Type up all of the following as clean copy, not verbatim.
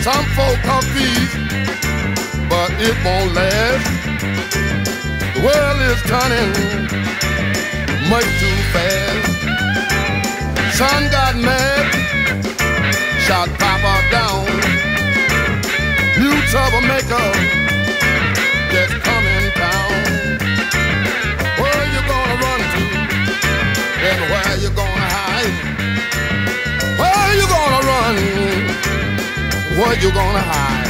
Some folk have peace, but it won't last. The world is turning much too fast. Son got mad, shot Papa down. New troublemaker just come in town. Where you gonna run to? And where you gonna hide? Where you gonna run? Where you gonna hide?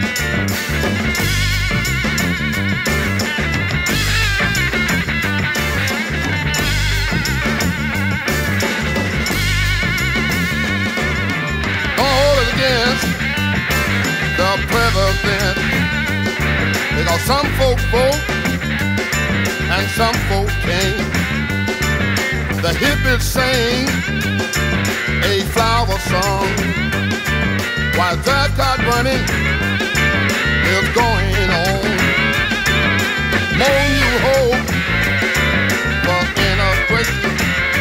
All is against the president, because some folk vote and some folk can't. The hippies sing a flower song, while that card running is going on. More new hope for integration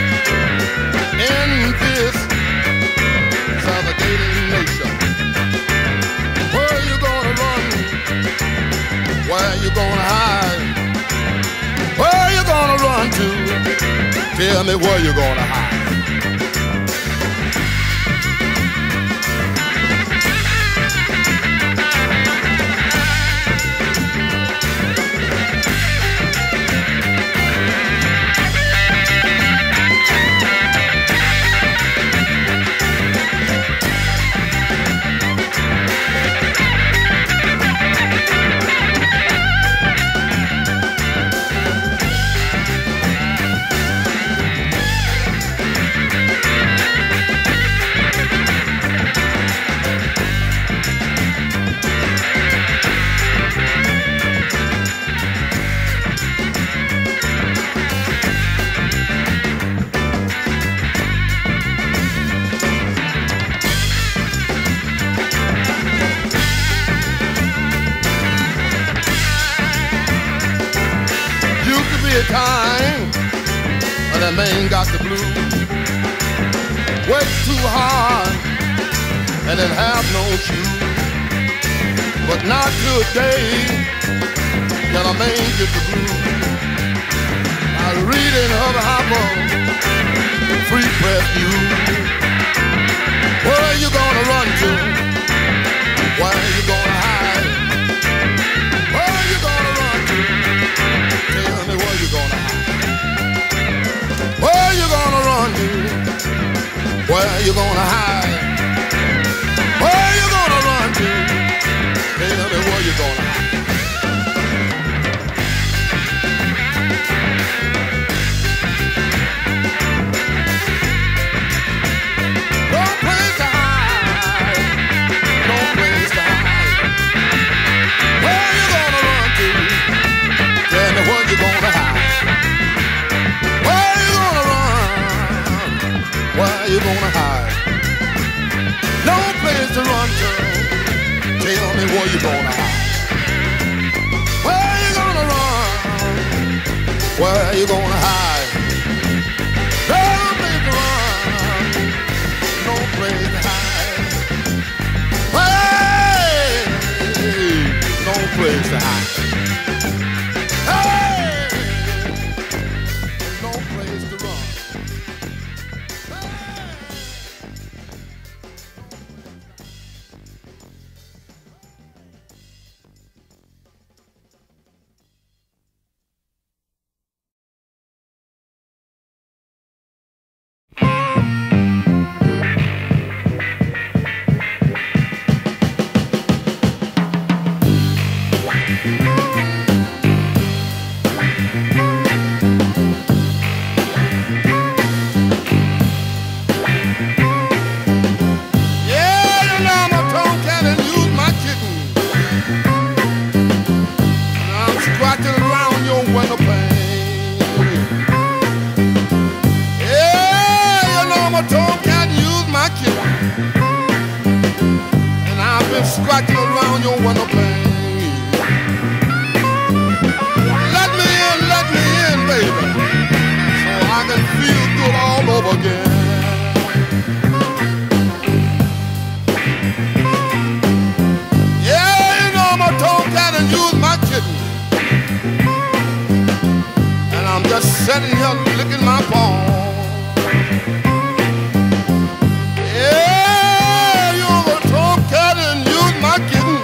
in this segregated nation. Where you gonna run? Where you gonna hide? Where you gonna run to? Tell me where you gonna hide. Time, but that man got the blues. Work too hard and then have no shoes. But not today can a man get the blues. I read in Harper, free press news. Where you gonna run to? Where you gonna hide? Where you gonna run to? Tell me where you gonna hide? Where you gonna run to? Where you gonna hide? Where you gonna run to? Tell me where you gonna hide? No place to hide. No place to hide. Where you gonna run to? Tell me where you gonna hide? Where you gonna run? Where you gonna hide? No place to run to. Tell me where you gonna hide? Where you gonna run? Where you gonna hide? No place to run. No place to hide. Hey, no place to hide. Scratching around your window pane. Let me in, baby, so I can feel good all over again. sitting here licking my paw. Yeah, you're the tomcat and you're my kitten.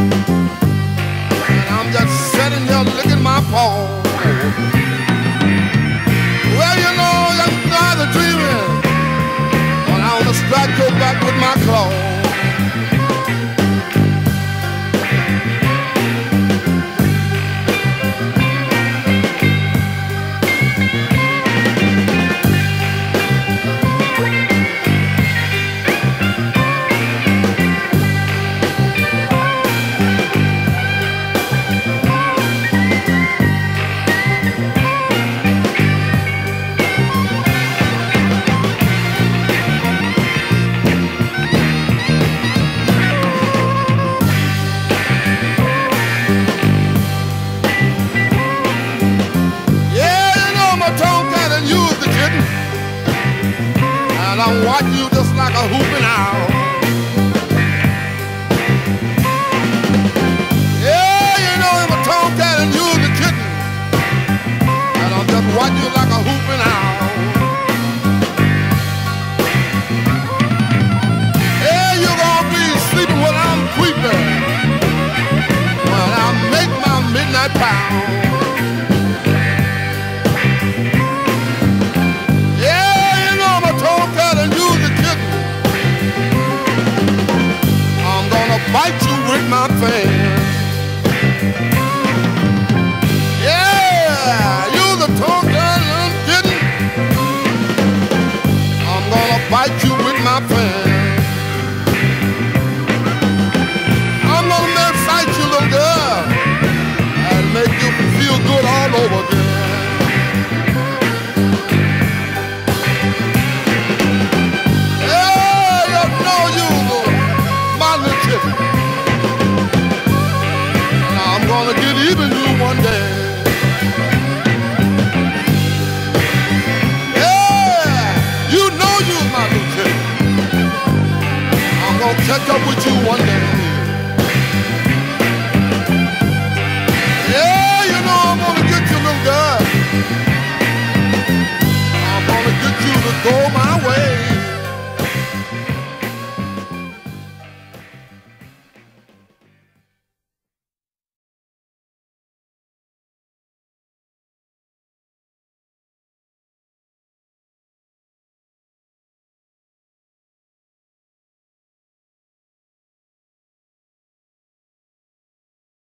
And I'm just sitting here licking my paw. Well, you know, that's not the dreaming. When I wanna strike your back with my claw. And I watch you just like a hooping owl. Yeah, you know I'm a tomcat and you're the kitten. And I'll just watch you like a hooping owl. Yeah, you're gonna be sleeping when I'm creeping, when I make my midnight pound. Bite you with my fan. Yeah, you're the tomcat I'm getting. I'm gonna bite you with my fan. I'm gonna excite you, little girl, and make you feel good all over again. Gonna get even you one day. Yeah, you know you're my little kid. I'm gonna catch up with you one day.